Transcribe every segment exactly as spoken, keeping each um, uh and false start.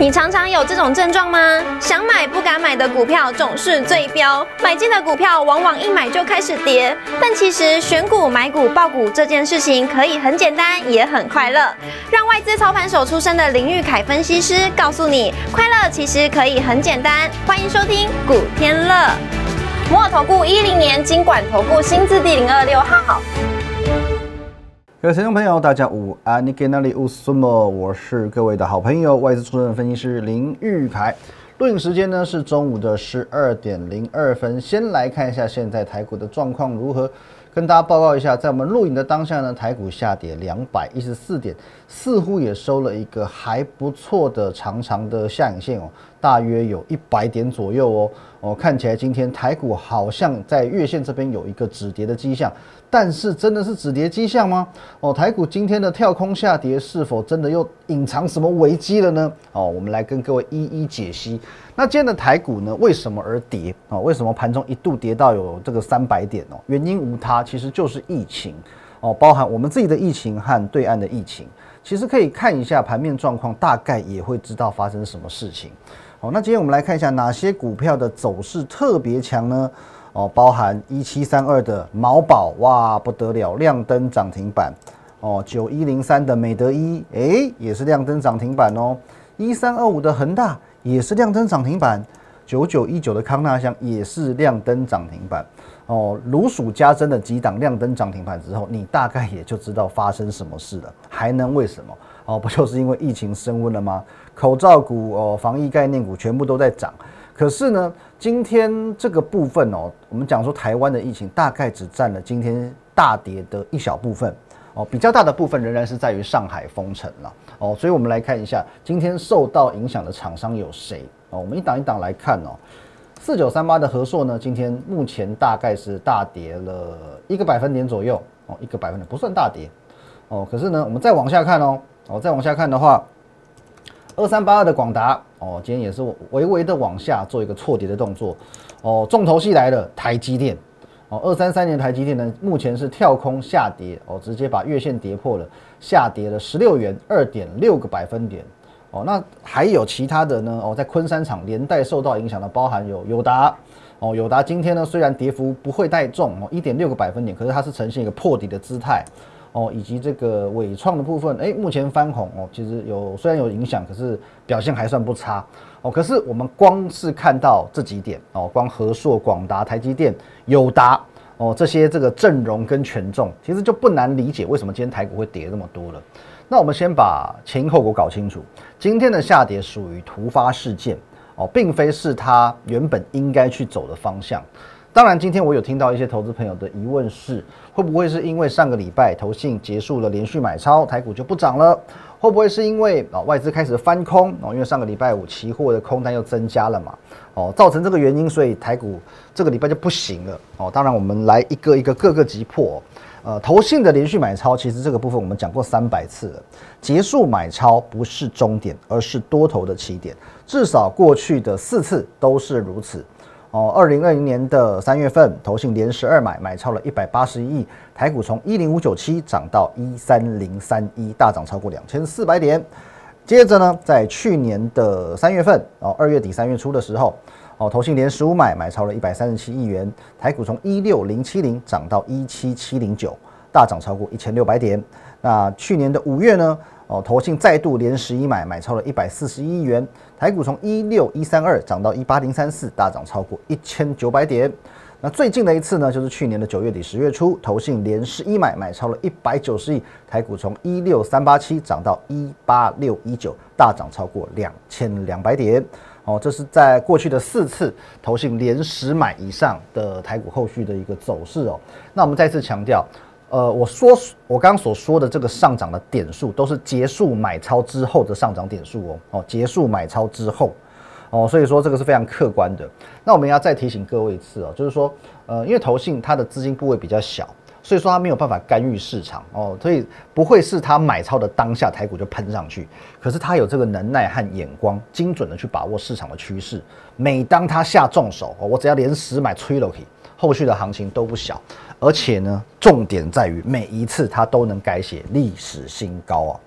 你常常有这种症状吗？想买不敢买的股票总是最标，买进的股票往往一买就开始跌。但其实选股、买股、报股这件事情可以很简单，也很快乐。让外资操盘手出身的林玉凯分析师告诉你，快乐其实可以很简单。欢迎收听股天乐。摩尔投顾一零年金管投顾新字第零二六号。 各位听众朋友，大家午安，你给哪里？什么？我是各位的好朋友，外资出身的分析师林玉凯。录影时间呢是中午的十二点零二分。先来看一下现在台股的状况如何，跟大家报告一下，在我们录影的当下呢，台股下跌两百一十四点，似乎也收了一个还不错的长长的下影线哦，大约有一百点左右哦。哦，看起来今天台股好像在月线这边有一个止跌的迹象，但是真的是止跌迹象吗？哦，台股今天的跳空下跌是否真的又隐藏什么危机了呢？哦，我们来跟各位一一解析。那今天的台股呢，为什么而跌？哦，为什么盘中一度跌到有这个三百点哦？原因无他，其实就是疫情哦，包含我们自己的疫情和对岸的疫情。其实可以看一下盘面状况，大概也会知道发生什么事情。好，那今天我们来看一下哪些股票的走势特别强呢？哦，包含一七三二的毛宝，哇，不得了，亮灯涨停板。哦，九一零三的美德一，哎，也是亮灯涨停板哦。一三二五的恒大也是亮灯涨停板。九九一九的康纳香也是亮灯涨停板。哦，如数家珍的几档亮灯涨停板之后，你大概也就知道发生什么事了。还能为什么？哦，不就是因为疫情升温了吗？口罩股、哦，防疫概念股全部都在涨。可是呢，今天这个部分哦，我们讲说台湾的疫情大概只占了今天大跌的一小部分哦，比较大的部分仍然是在于上海封城了哦。所以我们来看一下今天受到影响的厂商有谁哦。我们一档一档来看哦。四九三八的和硕呢，今天目前大概是大跌了一个百分点左右哦，一个百分点不算大跌哦。可是呢，我们再往下看哦，哦，再往下看的话，二三八二的广达哦，今天也是微微的往下做一个错跌的动作哦。重头戏来了，台积电哦，二三三年台积电呢，目前是跳空下跌哦，直接把月线跌破了，下跌了十六元，二点六个百分点。哦，那还有其他的呢？哦，在昆山厂连带受到影响的，包含有友达。哦，友达今天呢虽然跌幅不会太重哦，一点六个百分点，可是它是呈现一个破底的姿态。哦，以及这个伟创的部分，哎，目前翻红哦，其实有虽然有影响，可是表现还算不差。哦，可是我们光是看到这几点哦，光和硕、广达、台积电、友达哦这些这个阵容跟权重，其实就不难理解为什么今天台股会跌这么多了。那我们先把前因后果搞清楚，今天的下跌属于突发事件哦，并非是它原本应该去走的方向。当然，今天我有听到一些投资朋友的疑问是，会不会是因为上个礼拜投信结束了连续买超，台股就不涨了？会不会是因为哦外资开始翻空哦？因为上个礼拜五期货的空单又增加了嘛，哦，造成这个原因，所以台股这个礼拜就不行了哦。当然，我们来一个一个各个击破。呃，投信的连续买超，其实这个部分我们讲过三百次了。结束买超不是终点，而是多头的起点，至少过去的四次都是如此。哦，二零二零年的三月份，投信连十二买，买超了一百八十一亿，台股从一零五九七涨到一三零三一，大涨超过两千四百点。接着呢，在去年的三月份，哦，二月底三月初的时候，哦，投信连十五买，买超了一百三十七亿元，台股从一六零七零涨到一七七零九，大涨超过一千六百点。那去年的五月呢？哦，投信再度连十一买，买超了一百四十一亿元，台股从一六一三二涨到一八零三四，大涨超过一千九百点。那最近的一次呢，就是去年的九月底十月初，投信连十一买，买超了一百九十亿，台股从一六三八七涨到一八六一九，大涨超过两千两百点。哦，这是在过去的四次投信连十买以上的台股后续的一个走势哦。那我们再次强调。呃，我说我刚刚所说的这个上涨的点数，都是结束买超之后的上涨点数哦。哦，结束买超之后，哦，所以说这个是非常客观的。那我们要再提醒各位一次哦，就是说，呃，因为投信它的资金部位比较小，所以说它没有办法干预市场哦，所以不会是它买超的当下台股就喷上去。可是它有这个能耐和眼光，精准的去把握市场的趋势。每当它下重手，哦，我只要连十买吹落去，后续的行情都不小。而且呢，重点在于每一次它都能改写历史新高啊！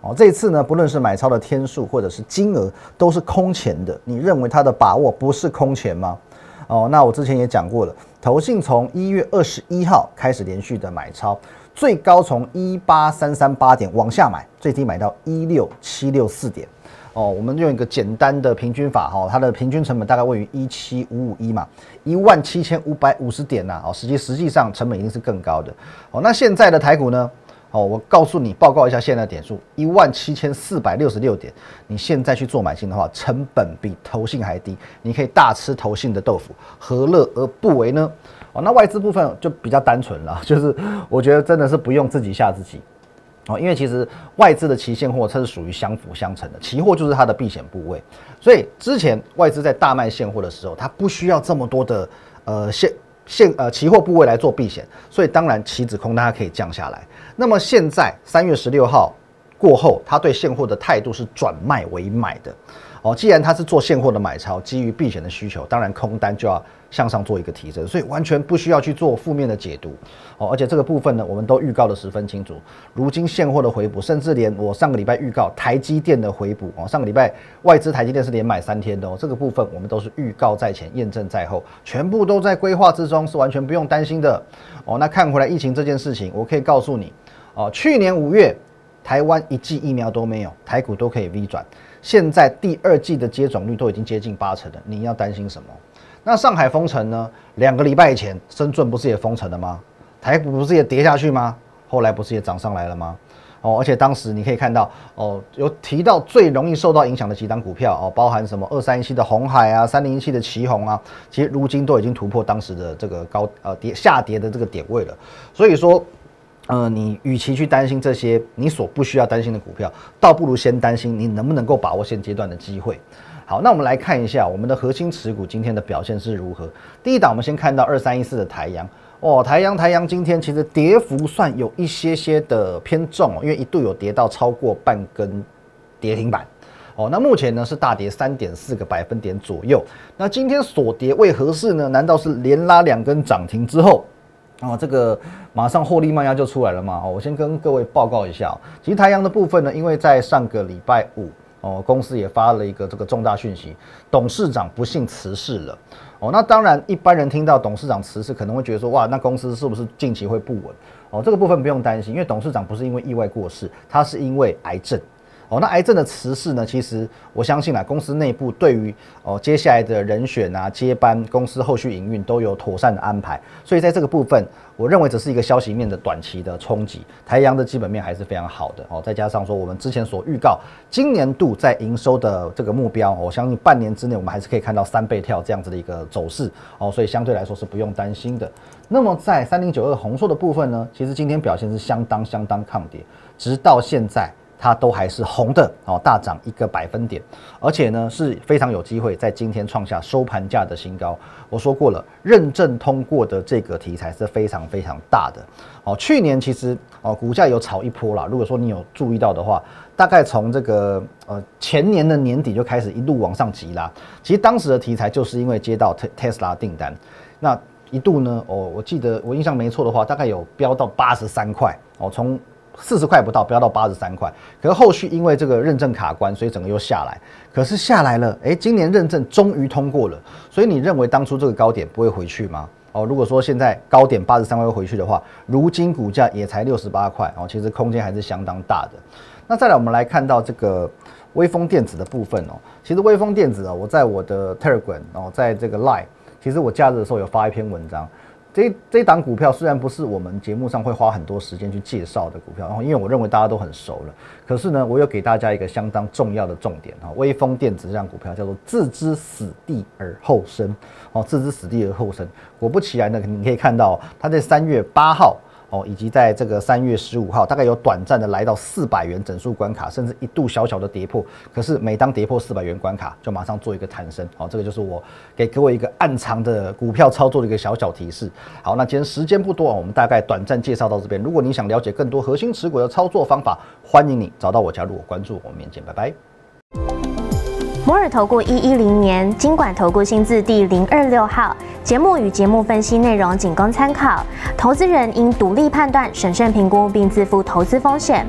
哦，这一次呢，不论是买超的天数或者是金额，都是空前的。你认为它的把握不是空前吗？哦，那我之前也讲过了，投信从一月二十一号开始连续的买超，最高从一八三三八点往下买，最低买到一六七六四点。哦，我们用一个简单的平均法，哈、哦，它的平均成本大概位于一七五五一嘛，一万七千五百五十点呐、啊，哦，实际实际上成本一定是更高的。哦，那现在的台股呢？哦，我告诉你，报告一下现在的点数，一万七千四百六十六点。你现在去做买进的话，成本比投信还低，你可以大吃投信的豆腐，何乐而不为呢？哦，那外资部分就比较单纯了，就是我觉得真的是不用自己吓自己。哦，因为其实外资的期现货它是属于相辅相成的，期货就是它的避险部位，所以之前外资在大卖现货的时候，它不需要这么多的呃现现呃期货部位来做避险，所以当然期指空它可以降下来。那么现在三月十六号过后，他对现货的态度是转卖为买的。哦，既然他是做现货的买超，基于避险的需求，当然空单就要向上做一个提升，所以完全不需要去做负面的解读。哦，而且这个部分呢，我们都预告的十分清楚。如今现货的回补，甚至连我上个礼拜预告台积电的回补，哦，上个礼拜外资台积电是连买三天的哦，这个部分我们都是预告在前，验证在后，全部都在规划之中，是完全不用担心的。哦，那看回来疫情这件事情，我可以告诉你。哦，去年五月，台湾一剂疫苗都没有，台股都可以 V 转。现在第二季的接种率都已经接近八成了，你要担心什么？那上海封城呢？两个礼拜以前，深圳不是也封城了吗？台股不是也跌下去吗？后来不是也涨上来了吗？哦，而且当时你可以看到，哦，有提到最容易受到影响的几档股票，哦，包含什么二三一七的鸿海啊，三零一七的奇鋐啊，其实如今都已经突破当时的这个高呃跌下跌的这个点位了。所以说。呃，你与其去担心这些你所不需要担心的股票，倒不如先担心你能不能够把握现阶段的机会。好，那我们来看一下我们的核心持股今天的表现是如何。第一档，我们先看到二三一四的台阳哦，台阳台阳今天其实跌幅算有一些些的偏重哦，因为一度有跌到超过半根跌停板。哦，那目前呢是大跌三点四个百分点左右。那今天所跌为何事呢？难道是连拉两根涨停之后？哦，这个马上获利卖压就出来了嘛？哦，我先跟各位报告一下、哦，其实台阳的部分呢，因为在上个礼拜五，哦，公司也发了一个这个重大讯息，董事长不幸辞世了。哦，那当然一般人听到董事长辞世，可能会觉得说，哇，那公司是不是近期会不稳？哦，这个部分不用担心，因为董事长不是因为意外过世，他是因为癌症。哦，那癌症的辞世呢？其实我相信啦，公司内部对于哦接下来的人选啊、接班、公司后续营运都有妥善的安排，所以在这个部分，我认为只是一个消息面的短期的冲击。台阳的基本面还是非常好的哦，再加上说我们之前所预告，今年度在营收的这个目标，我相信半年之内我们还是可以看到三倍跳这样子的一个走势哦，所以相对来说是不用担心的。那么在三零九二宏硕的部分呢，其实今天表现是相当相当抗跌，直到现在。它都还是红的哦，大涨一个百分点，而且呢是非常有机会在今天创下收盘价的新高。我说过了，认证通过的这个题材是非常非常大的哦。去年其实哦股价有炒一波啦，如果说你有注意到的话，大概从这个呃前年的年底就开始一路往上急拉。其实当时的题材就是因为接到 Tesla 订单，那一度呢哦，我记得我印象没错的话，大概有飙到八十三块哦，从四十块不到飙到八十三块，可是后续因为这个认证卡关，所以整个又下来。可是下来了，哎，今年认证终于通过了，所以你认为当初这个高点不会回去吗？哦，如果说现在高点八十三块会回去的话，如今股价也才六十八块哦，其实空间还是相当大的。那再来我们来看到这个微风电子的部分哦，其实微风电子啊、哦，我在我的 Telegram 哦，在这个 Line， 其实我假日的时候有发一篇文章。这这一档股票虽然不是我们节目上会花很多时间去介绍的股票，然后因为我认为大家都很熟了，可是呢，我有给大家一个相当重要的重点啊，微风电子这档股票叫做置之死地而后生，哦，置之死地而后生。果不其然呢，你可以看到它在三月八号。哦，以及在这个三月十五号，大概有短暂的来到四百元整数关卡，甚至一度小小的跌破。可是每当跌破四百元关卡，就马上做一个弹升。好、哦，这个就是我给各位一个暗藏的股票操作的一个小小提示。好，那今天时间不多，我们大概短暂介绍到这边。如果你想了解更多核心持股的操作方法，欢迎你找到我加入我关注，我们明天见，拜拜。 摩尔投顾一一零年金管投顾新字第零二六号。节目与节目分析内容仅供参考，投资人应独立判断、审慎评估并自负投资风险。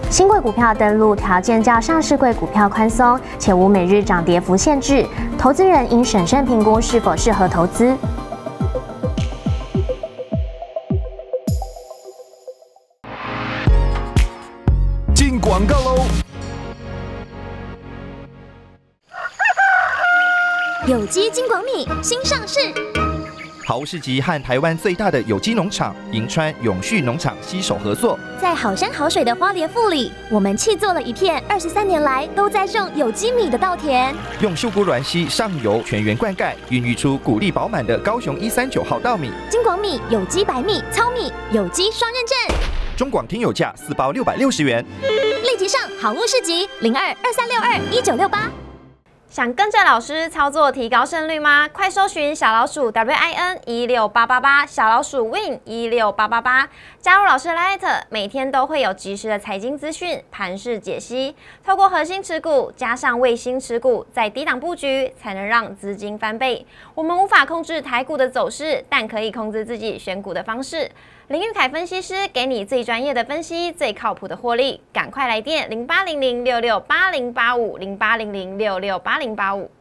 新贵股票登录条件较上市柜股票宽松，且无每日涨跌幅限制，投资人应审慎评估是否适合投资。 进广告喽！ 有机金广米新上市。 好物市集和台湾最大的有机农场银川永续农场携手合作， 在好山好水的花莲富里，我们砌作了一片二十三年来都在种有机米的稻田， 用秀姑软溪上游全员灌溉，孕育出谷粒饱满的高雄一三九号稻米。 金广米有机白米、糙米，有机双认证。 中广听友价四包六百六十元， 立即上好物市集零二二三六二一九六八。 想跟着老师操作提高胜率吗？快搜寻小老鼠 W I N 一六八八八，小老鼠 Win 一六八八八，加入老师的 Light， 每天都会有及时的财经资讯、盘势解析。透过核心持股加上卫星持股，在低档布局，才能让资金翻倍。我们无法控制台股的走势，但可以控制自己选股的方式。林玉凯分析师给你最专业的分析，最靠谱的获利，赶快来电零八零零六六八零八五零八零零六六八零八五。